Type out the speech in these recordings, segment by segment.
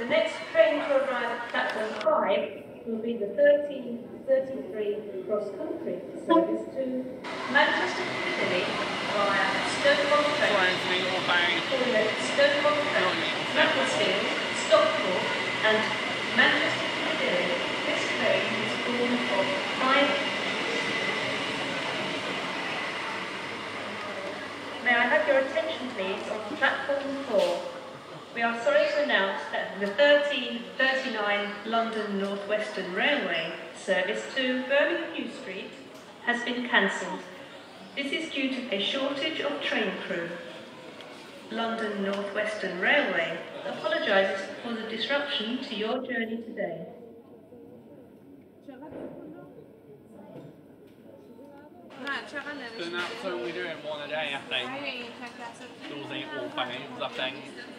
The next train to arrive at platform 5 will be the 13:33 cross-country service to Manchester Piccadilly via Stafford train, Stafford, Macclesfield, Stockport and Manchester Piccadilly. This train is formed of 5. May I have your attention please on platform 4. We are sorry to announce that the 13:39 London North Western Railway service to Birmingham New Street has been cancelled. This is due to a shortage of train crew. London North Western Railway apologises for the disruption to your journey today. So we're doing one a day, I think. Those ain't all things, I think.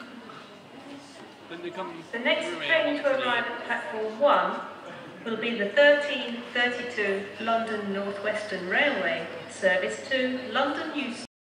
The next train to arrive at platform 1 will be the 13:32 London North Western Railway service to London Euston.